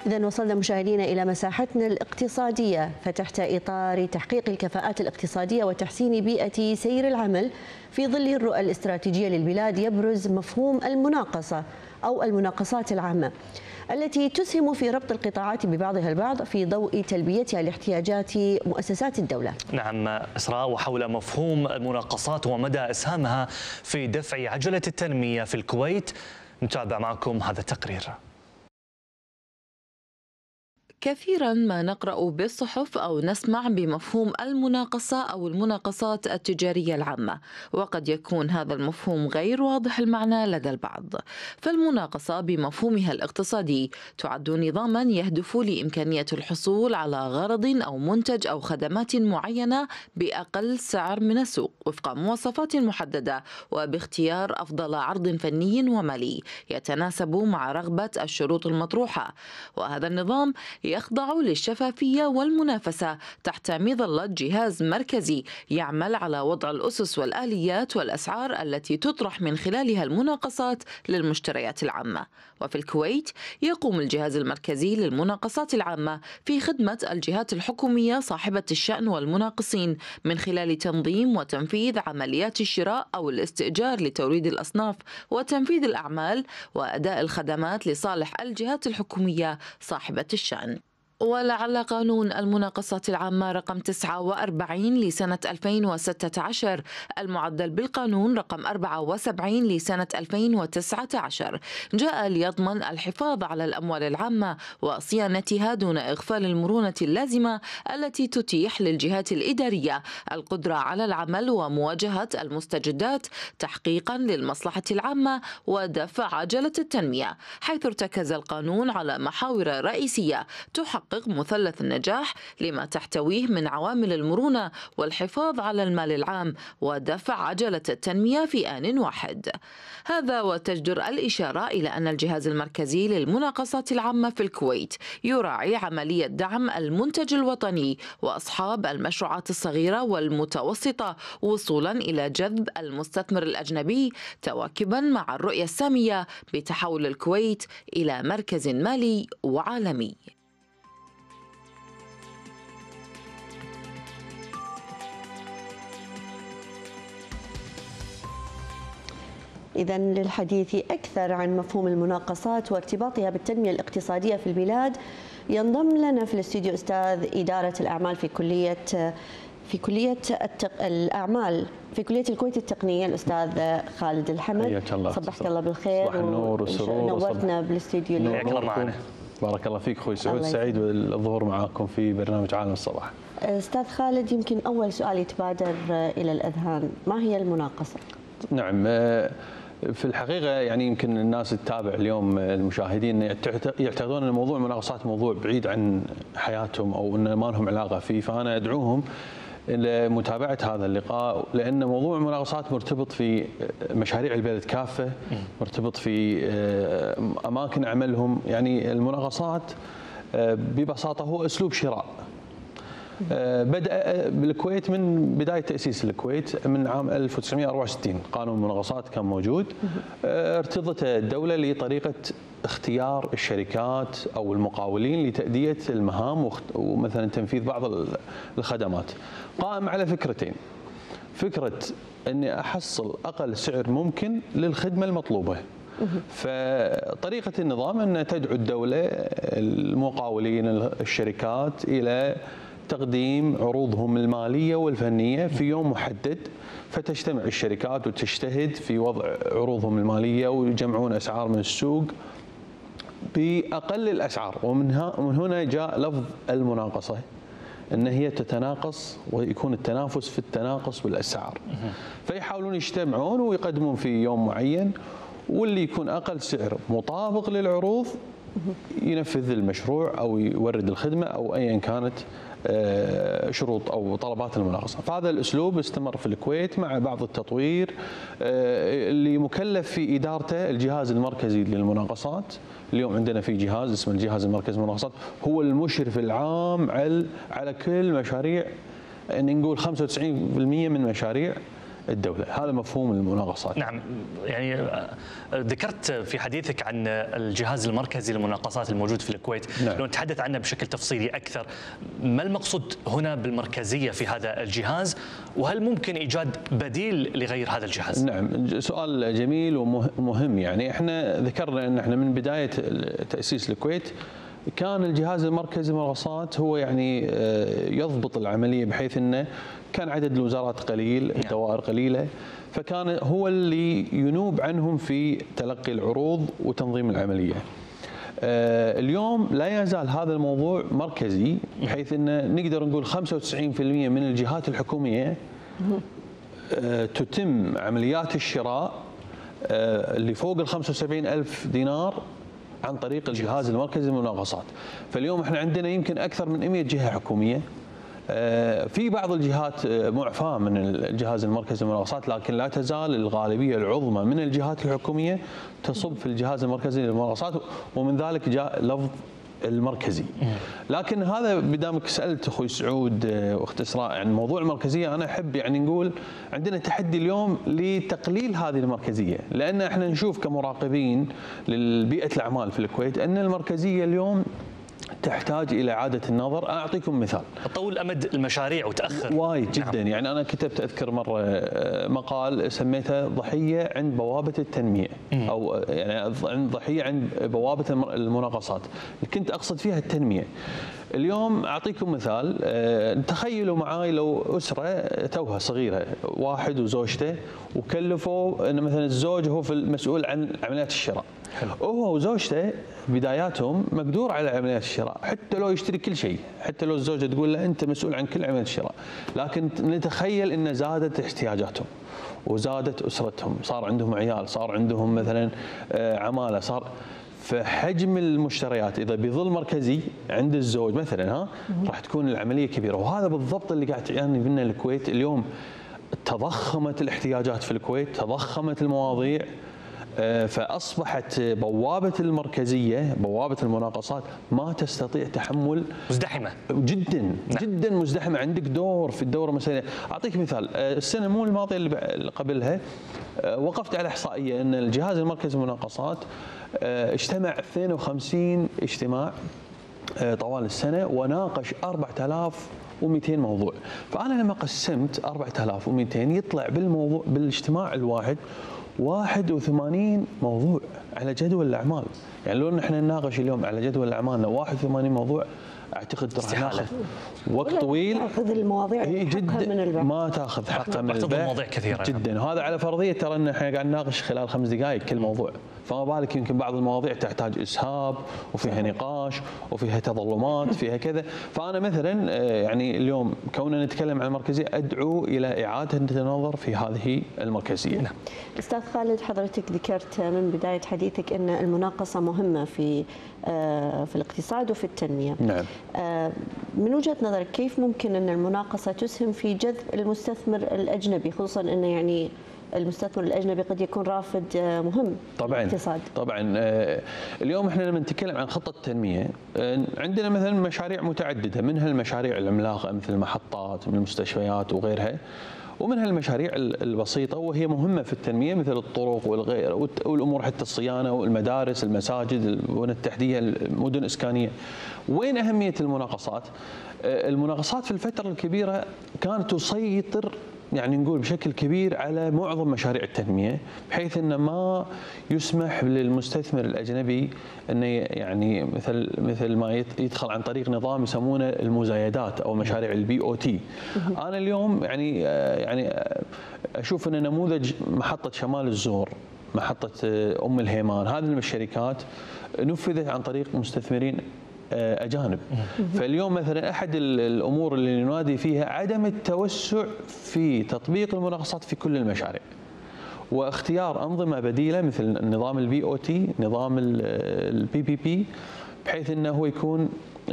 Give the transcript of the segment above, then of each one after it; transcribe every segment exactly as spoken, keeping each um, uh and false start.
إذا وصلنا مشاهدينا إلى مساحتنا الاقتصادية، فتحت إطار تحقيق الكفاءات الاقتصادية وتحسين بيئة سير العمل في ظل الرؤى الاستراتيجية للبلاد، يبرز مفهوم المناقصة أو المناقصات العامة التي تسهم في ربط القطاعات ببعضها البعض في ضوء تلبيتها لاحتياجات مؤسسات الدولة. نعم إسراء، وحول مفهوم المناقصات ومدى إسهامها في دفع عجلة التنمية في الكويت نتابع معكم هذا التقرير. كثيرا ما نقرأ بالصحف أو نسمع بمفهوم المناقصة أو المناقصات التجارية العامة، وقد يكون هذا المفهوم غير واضح المعنى لدى البعض. فالمناقصة بمفهومها الاقتصادي تعد نظاما يهدف لإمكانية الحصول على غرض أو منتج أو خدمات معينة بأقل سعر من السوق وفق مواصفات محددة وباختيار أفضل عرض فني ومالي يتناسب مع رغبة الشروط المطروحة. وهذا النظام يخضع للشفافية والمنافسة تحت مظلة جهاز مركزي يعمل على وضع الأسس والآليات والأسعار التي تطرح من خلالها المناقصات للمشتريات العامة. وفي الكويت يقوم الجهاز المركزي للمناقصات العامة في خدمة الجهات الحكومية صاحبة الشأن والمناقصين من خلال تنظيم وتنفيذ عمليات الشراء أو الاستئجار لتوريد الأصناف وتنفيذ الأعمال وأداء الخدمات لصالح الجهات الحكومية صاحبة الشأن. ولعل قانون المناقصات العامة رقم تسعة وأربعين لسنة ألفين وستة عشر المعدل بالقانون رقم أربعة وسبعين لسنة ألفين وتسعة عشر جاء ليضمن الحفاظ على الأموال العامة وصيانتها دون إغفال المرونة اللازمة التي تتيح للجهات الإدارية القدرة على العمل ومواجهة المستجدات تحقيقا للمصلحة العامة ودفع عجلة التنمية، حيث ارتكز القانون على محاور رئيسية تحقق مثلث النجاح لما تحتويه من عوامل المرونة والحفاظ على المال العام ودفع عجلة التنمية في آن واحد. هذا وتجدر الإشارة إلى أن الجهاز المركزي للمناقصات العامة في الكويت يراعي عملية دعم المنتج الوطني وأصحاب المشروعات الصغيرة والمتوسطة وصولا إلى جذب المستثمر الأجنبي، تواكبا مع الرؤية السامية بتحول الكويت إلى مركز مالي وعالمي. إذا للحديث أكثر عن مفهوم المناقصات وارتباطها بالتنمية الاقتصادية في البلاد ينضم لنا في الاستوديو أستاذ إدارة الأعمال في كلية في كلية التق... الأعمال في كلية الكويت التقنية الأستاذ خالد الحمد. صبحك الله بالخير. صباح النور والسرور. نورتنا بالاستوديو اليوم. معنا. بارك الله فيك أخوي سعود، سعيد بالظهور معاكم في برنامج عالم الصباح. أستاذ خالد، يمكن أول سؤال يتبادر إلى الأذهان، ما هي المناقصة؟ نعم، في الحقيقة يعني يمكن الناس تتابع اليوم المشاهدين يعتقدون أن موضوع المناقصات موضوع بعيد عن حياتهم أو أن ما لهم علاقة فيه، فأنا أدعوهم لمتابعة هذا اللقاء، لأن موضوع المناقصات مرتبط في مشاريع البلد كافة، مرتبط في أماكن عملهم. يعني المناقصات ببساطة هو أسلوب شراء بدأ بالكويت من بداية تأسيس الكويت من عام ألف وتسعمئة وأربعة وستين. قانون المناقصات كان موجود، ارتضته الدولة لطريقة اختيار الشركات أو المقاولين لتأدية المهام ومثلا تنفيذ بعض الخدمات، قائم على فكرتين: فكرة أني أحصل أقل سعر ممكن للخدمة المطلوبة. فطريقة النظام أن تدعو الدولة المقاولين الشركات إلى تقديم عروضهم المالية والفنية في يوم محدد، فتجتمع الشركات وتجتهد في وضع عروضهم المالية ويجمعون أسعار من السوق بأقل الأسعار. ومن هنا جاء لفظ المناقصة، أن هي تتناقص ويكون التنافس في التناقص بالأسعار. فيحاولون يجتمعون ويقدمون في يوم معين، واللي يكون أقل سعر مطابق للعروض ينفذ المشروع أو يورد الخدمة أو أيا كانت شروط أو طلبات المناقصة. فهذا الأسلوب استمر في الكويت مع بعض التطوير اللي مكلف في إدارته الجهاز المركزي للمناقصات. اليوم عندنا في جهاز اسمه الجهاز المركزي للمناقصات، هو المشرف العام على على كل مشاريع، نقول خمسة وتسعين بالمئة من مشاريع الدولة. هذا مفهوم المناقصات. نعم، يعني ذكرت في حديثك عن الجهاز المركزي للمناقصات الموجود في الكويت. نعم. لو نتحدث عنه بشكل تفصيلي أكثر، ما المقصود هنا بالمركزية في هذا الجهاز، وهل ممكن إيجاد بديل لغير هذا الجهاز؟ نعم، سؤال جميل ومهم. يعني احنا ذكرنا ان احنا من بداية تأسيس الكويت كان الجهاز المركزي للمناقصات هو يعني يضبط العملية، بحيث انه كان عدد الوزارات قليل، الدوائر قليلة، فكان هو اللي ينوب عنهم في تلقي العروض وتنظيم العملية. اليوم لا يزال هذا الموضوع مركزي، بحيث انه نقدر نقول خمسة وتسعين بالمئة من الجهات الحكومية تتم عمليات الشراء اللي فوق ال خمسة وسبعين ألف دينار عن طريق الجهاز المركزي للمناقصات. فاليوم احنا عندنا يمكن اكثر من مئة جهة حكومية. في بعض الجهات معفاة من الجهاز المركزي للمناقصات، لكن لا تزال الغالبية العظمى من الجهات الحكومية تصب في الجهاز المركزي للمناقصات، ومن ذلك جاء لفظ المركزي. لكن هذا بدامك سألت أخوي سعود واخت إسراء عن موضوع المركزية، أنا أحب يعني نقول عندنا تحدي اليوم لتقليل هذه المركزية، لأن احنا نشوف كمراقبين للبيئة الأعمال في الكويت أن المركزية اليوم تحتاج إلى إعادة النظر. أعطيكم مثال: طول أمد المشاريع وتأخر وايد جدا. نعم. يعني أنا كتبت أذكر مرة مقال سميته ضحية عند بوابة التنمية، أو يعني عند ضحية عند بوابة المناقصات، كنت أقصد فيها التنمية. اليوم أعطيكم مثال، تخيلوا معاي لو أسرة توها صغيرة، واحد وزوجته، وكلفوا أن مثلا الزوج هو في المسؤول عن عمليات الشراء، وهو وزوجته بداياتهم مقدور على عمليات الشراء، حتى لو يشتري كل شيء، حتى لو الزوجة تقول له أنت مسؤول عن كل عمليات الشراء، لكن نتخيل أن زادت احتياجاتهم وزادت أسرتهم، صار عندهم عيال، صار عندهم مثلا عمالة، صار فحجم المشتريات اذا بظل مركزي عند الزوج مثلا ها راح تكون العمليه كبيره. وهذا بالضبط اللي قاعد تعاني منه الكويت اليوم. تضخمت الاحتياجات في الكويت، تضخمت المواضيع، فاصبحت بوابه المركزيه، بوابه المناقصات ما تستطيع تحمل، مزدحمه جدا. نعم. جدا مزدحمه. عندك دور في الدوره مثلا. اعطيك مثال، السنه مو الماضيه اللي قبلها وقفت على احصائيه ان الجهاز المركزي للمناقصات اجتمع اثنين وخمسين اجتماع طوال السنه وناقش أربعة آلاف ومئتين موضوع. فانا لما قسمت أربعة آلاف ومئتين يطلع بالموضوع بالاجتماع الواحد واحد وثمانين موضوع على جدول الاعمال. يعني لو نحن نناقش اليوم على جدول اعمالنا واحد وثمانين موضوع، اعتقد راح ناخذ وقت طويل. تاخذ المواضيع جدا من البعض. ما تاخذ حقها من البعض. مواضيع كثيره جدا. وهذا على فرضيه ترى ان احنا قاعد نناقش خلال خمس دقائق كل موضوع، فما بالك يمكن بعض المواضيع تحتاج اسهاب وفيها نقاش وفيها تظلمات فيها كذا. فانا مثلا يعني اليوم كوننا نتكلم عن المركزيه ادعو الى اعاده النظر في هذه المركزيه. نعم. استاذ خالد، حضرتك ذكرت من بدايه حديثك ان المناقصه مهمه في في الاقتصاد وفي التنميه. نعم. من وجهه نظرك كيف ممكن ان المناقصه تسهم في جذب المستثمر الاجنبي، خصوصا انه يعني المستثمر الاجنبي قد يكون رافد مهم طبعا للاقتصاد؟ طبعا. اليوم احنا لما نتكلم عن خطه التنميه عندنا مثلا مشاريع متعدده، منها المشاريع العملاقه مثل المحطات من المستشفيات وغيرها، ومنها المشاريع البسيطه وهي مهمه في التنميه مثل الطرق والغير والامور حتى الصيانه والمدارس، المساجد، البنى التحتيه، المدن الاسكانيه. وين اهميه المناقصات؟ المناقصات في الفتره الكبيره كانت تسيطر يعني نقول بشكل كبير على معظم مشاريع التنميه، بحيث انه ما يسمح للمستثمر الاجنبي انه يعني مثل مثل ما يدخل عن طريق نظام يسمونه المزايدات او مشاريع البي او تي. انا اليوم يعني يعني اشوف ان نموذج محطه شمال الزور، محطه ام الهيمان، هذه الشركات نفذت عن طريق مستثمرين أجانب. فاليوم مثلا أحد الأمور اللي ننادي فيها عدم التوسع في تطبيق المناقصات في كل المشاريع، واختيار أنظمة بديلة مثل نظام البي أو تي، نظام البي بي بي، بحيث أنه هو يكون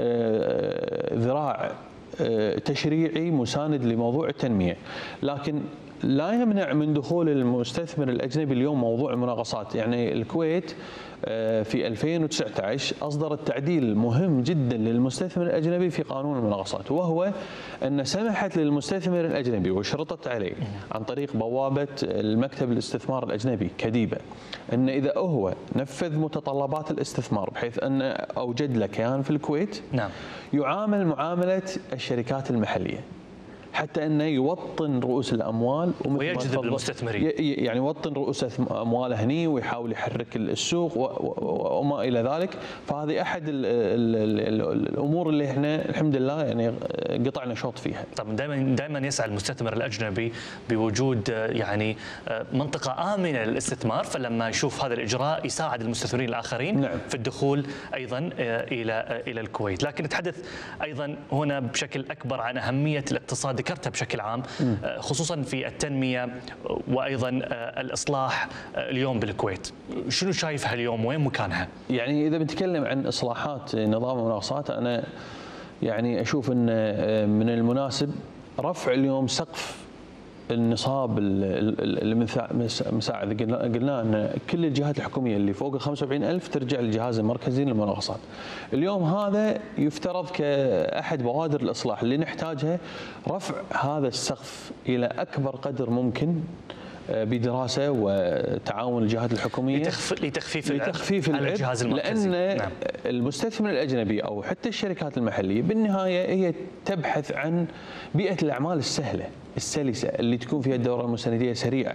ذراع تشريعي مساند لموضوع التنمية. لكن لا يمنع من دخول المستثمر الأجنبي اليوم موضوع المناقصات. يعني الكويت في ألفين وتسعة عشر أصدرت تعديل مهم جدا للمستثمر الأجنبي في قانون المناقصات، وهو أن سمحت للمستثمر الأجنبي وشرطت عليه عن طريق بوابة المكتب الاستثمار الأجنبي كديبة أن إذا هو نفذ متطلبات الاستثمار بحيث أن أوجد له كيان في الكويت، نعم، يعامل معاملة الشركات المحلية، حتى انه يوطن رؤوس الاموال ويجذب المستثمرين، يعني يوطن رؤوس امواله هني ويحاول يحرك السوق وما الى ذلك. فهذه احد ال ال ال الامور اللي احنا الحمد لله يعني قطعنا شوط فيها. طبعا دائما دائما يسعى المستثمر الاجنبي بوجود يعني منطقه امنه للاستثمار، فلما يشوف هذا الاجراء يساعد المستثمرين الاخرين، نعم، في الدخول ايضا الى الى الكويت. لكن نتحدث ايضا هنا بشكل اكبر عن اهميه الاقتصاد، ذكرتها بشكل عام، خصوصا في التنمية وأيضا الإصلاح اليوم بالكويت. شنو شايفها اليوم، وين مكانها؟ يعني إذا بنتكلم عن إصلاحات نظام المناقصات، أنا يعني أشوف أن من المناسب رفع اليوم سقف النصاب المساعد. قلنا ان كل الجهات الحكوميه اللي فوق ال خمسة وأربعين ألف ترجع للجهاز المركزي للمناقصات. اليوم هذا يفترض كاحد بوادر الاصلاح اللي نحتاجها، رفع هذا السقف الى اكبر قدر ممكن بدراسه وتعاون الجهات الحكوميه لتخفيف لتخفيف العبء على الجهاز المركزي، لان نعم. المستثمر الاجنبي او حتى الشركات المحليه بالنهايه هي تبحث عن بيئه الاعمال السهله السلسه اللي تكون فيها الدوره المستنديه سريعه.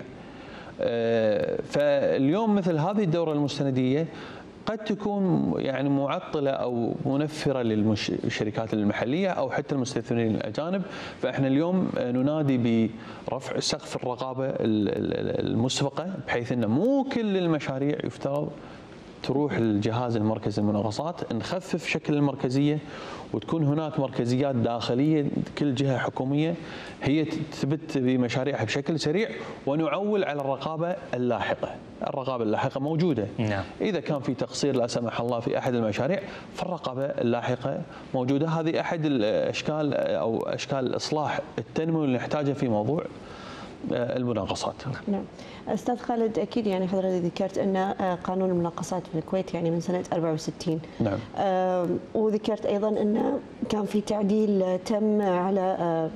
فاليوم مثل هذه الدوره المستنديه قد تكون يعني معطله او منفره للشركات المحليه او حتى المستثمرين الاجانب، فاحنا اليوم ننادي برفع سقف الرقابه المسبقه، بحيث ان مو كل المشاريع يفترض تروح للجهاز المركزي للمناقصات، نخفف شكل المركزيه وتكون هناك مركزيات داخليه كل جهه حكوميه هي تثبت بمشاريعها بشكل سريع، ونعول على الرقابه اللاحقه. الرقابه اللاحقه موجوده. نعم. اذا كان في تقصير لا سمح الله في احد المشاريع فالرقابه اللاحقه موجوده. هذه احد الاشكال او اشكال الاصلاح التنموي اللي نحتاجه في موضوع المناقصات. نعم. استاذ خالد، اكيد يعني حضرتك ذكرت ان قانون المناقصات في الكويت يعني من سنه أربعة وستين. نعم. آه وذكرت ايضا ان كان في تعديل تم على آه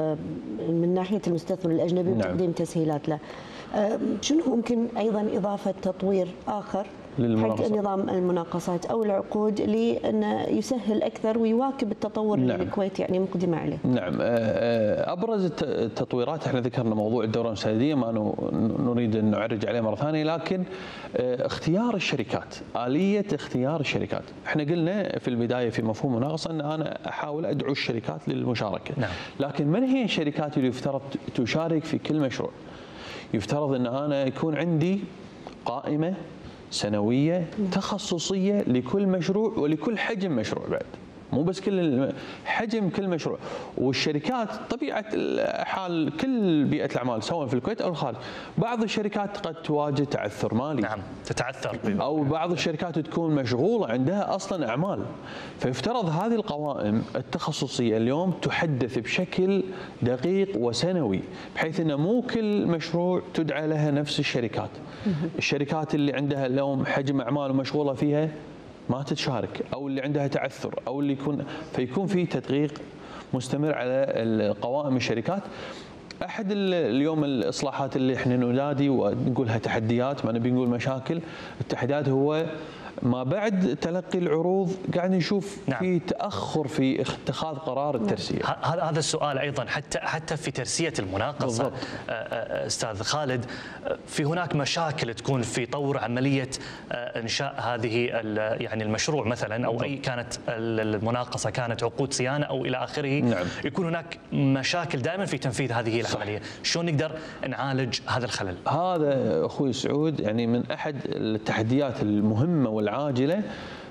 من ناحيه المستثمر الاجنبي وتقديم نعم. تسهيلات له. آه شنو ممكن ايضا اضافه تطوير اخر حق نظام المناقصات او العقود لانه يسهل اكثر ويواكب التطور نعم. اللي الكويت يعني مقدمه عليه؟ نعم. ابرز التطويرات احنا ذكرنا موضوع الدوره المستنديه، ما نريد ان نعرج عليه مره ثانيه، لكن اختيار الشركات، اليه اختيار الشركات. احنا قلنا في البدايه في مفهوم المناقصه ان انا احاول ادعو الشركات للمشاركه. نعم. لكن من هي الشركات اللي يفترض تشارك في كل مشروع؟ يفترض ان انا يكون عندي قائمه سنوية تخصصية لكل مشروع ولكل حجم مشروع، بعد مو بس كل حجم كل مشروع. والشركات طبيعة حال كل بيئة الأعمال سواء في الكويت أو الخارج، بعض الشركات قد تواجه تعثر مالي، نعم تتعثر، أو بعض الشركات تكون مشغولة عندها أصلا أعمال، فيفترض هذه القوائم التخصصية اليوم تحدث بشكل دقيق وسنوي، بحيث أن مو كل مشروع تدعى لها نفس الشركات. الشركات اللي عندها اليوم حجم أعمال ومشغولة فيها ما تتشارك، او اللي عندها تعثر، او اللي يكون فيكون في تدقيق مستمر على قوائم الشركات. احد اليوم الاصلاحات اللي احنا ننادي ونقولها تحديات، ما نبي نقول مشاكل، التحديات هو ما بعد تلقي العروض قاعد نشوف نعم. في تاخر في اتخاذ قرار الترسيه. هذا هذا السؤال ايضا حتى حتى في ترسيه المناقصه بالضبط. استاذ خالد، في هناك مشاكل تكون في طور عمليه انشاء هذه يعني المشروع مثلا، او اي كانت المناقصه كانت عقود صيانه او الى اخره. نعم. يكون هناك مشاكل دائما في تنفيذ هذه العمليه، شلون نقدر نعالج هذا الخلل؟ هذا اخوي سعود يعني من احد التحديات المهمه والعاجله،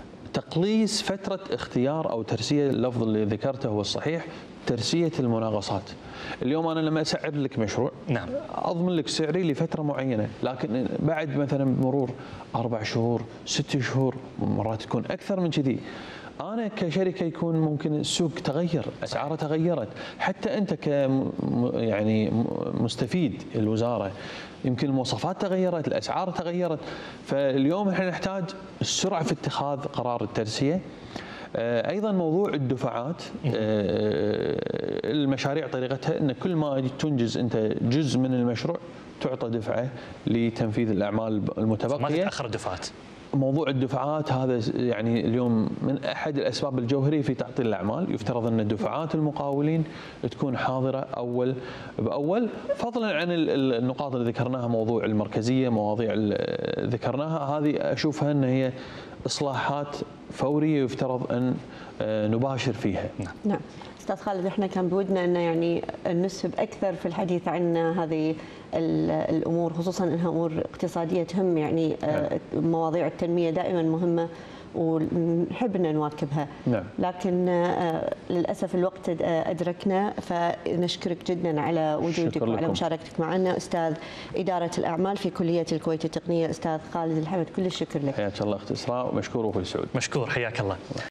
تقليص فتره اختيار او ترسيه. اللفظ اللي ذكرته هو الصحيح، ترسيه المناقصات. اليوم انا لما اسعر لك مشروع نعم اضمن لك سعري لفتره معينه، لكن بعد مثلا مرور اربع شهور ست شهور مرات تكون اكثر من كذي انا كشركه يكون ممكن السوق تغير، اسعاره تغيرت، حتى انت ك يعني مستفيد الوزاره يمكن المواصفات تغيرت، الاسعار تغيرت، فاليوم احنا نحتاج السرعه في اتخاذ قرار الترسيه. ايضا موضوع الدفعات، المشاريع طريقتها ان كل ما تنجز انت جزء من المشروع تعطى دفعه لتنفيذ الاعمال المتبقيه، ما تتاخر دفعات. موضوع الدفعات هذا يعني اليوم من احد الاسباب الجوهريه في تعطيل الاعمال، يفترض ان دفعات المقاولين تكون حاضره اول باول، فضلا عن النقاط اللي ذكرناها، موضوع المركزيه، مواضيع ذكرناها، هذه اشوفها ان هي اصلاحات فوريه يفترض ان نباشر فيها. نعم. استاذ خالد، احنا كان بودنا ان يعني نسهب اكثر في الحديث عن هذه الامور، خصوصا انها امور اقتصاديه تهم، يعني مواضيع التنميه دائما مهمه ونحب ان نواكبها. نعم. لكن للاسف الوقت ادركنا، فنشكرك جدا على وجودك وعلى مشاركتك معنا، استاذ اداره الاعمال في كليه الكويت التقنيه، استاذ خالد الحمد، كل الشكر لك. حياك الله اخت اسراء، ومشكور وكل سعود. مشكور، حياك الله.